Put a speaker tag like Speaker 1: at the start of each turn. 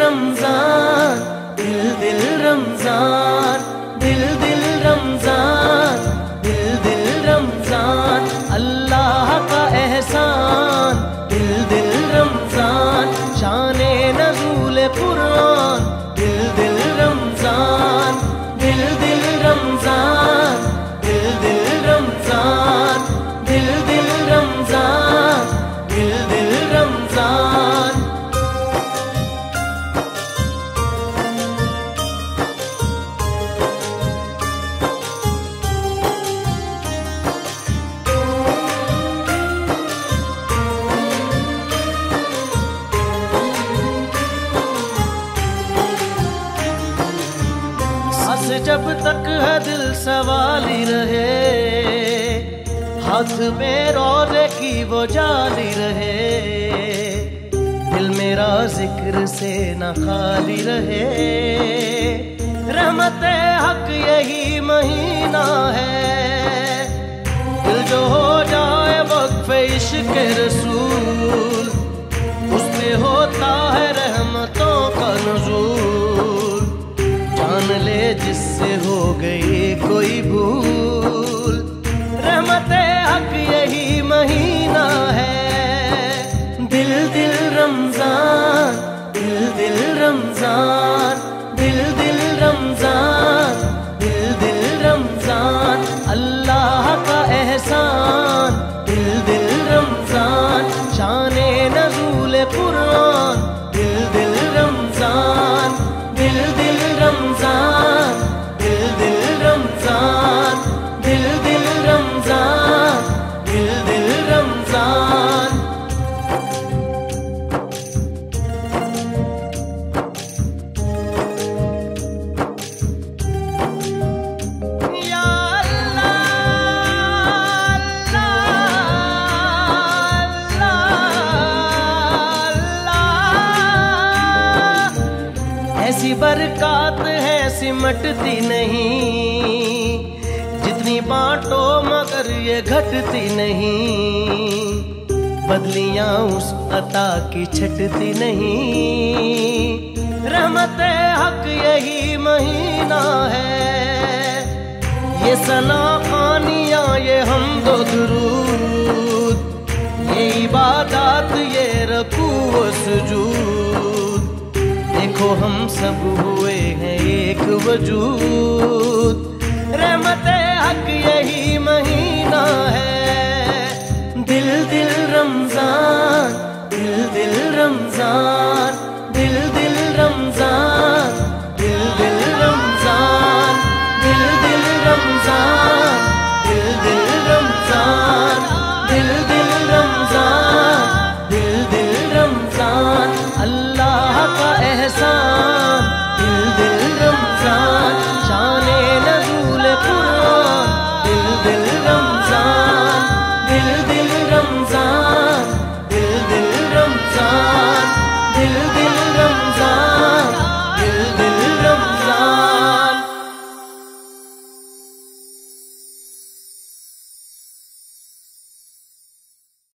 Speaker 1: रमजान, दिल दिल रमजान, दिल दिल रमजान, दिल दिल रमजान, अल्लाह का एहसान। दिल दिल रमजान, शाने नज़ूल कुरान। दिल दिल रमजान, दिल दिल रमजान, दिल दिल रमजान, दिल दिल रमजान, दिल दिल रमजान। जब तक है दिल सवाली रहे, हाथ में रोज़े की वो जाली रहे, दिल मेरा जिक्र से न खाली रहे। रहमते हक यही महीना है, दिल जो हो जाए वक्फ़े इश्क़ रसूल, उस पे होता है रहमतों का नुज़ूल। जान ले जिससे हो गई कोई भूल, रहमते हक यही महीना है। दिल दिल रमजान, दिल दिल रमजान, दिल दिल रमजान, दिल दिल रमजान, अल्लाह का एहसान। दिल दिल रमजान, शाने नज़ूल कुरान। दिल दिल रमजान, दिल दिल रमजान, दिल दिल रमजान, दिल दिल रमजान, दिल दिल रमजान। या अल्लाह, ऐसी बरकत है सिमटती नहीं, जितनी बांटो मगर ये घटती नहीं। बदलियां उस अता की छटती नहीं। रहमते हक यही महीना है, ये सना खानियां, ये हमदो दुरूद, ये इबादत, ये रकू व सुजूद। देखो हम सब हुए हैं एक वजूद। रहमते हक यही महीना है। दिल दिल रमजान, दिल दिल रमजान,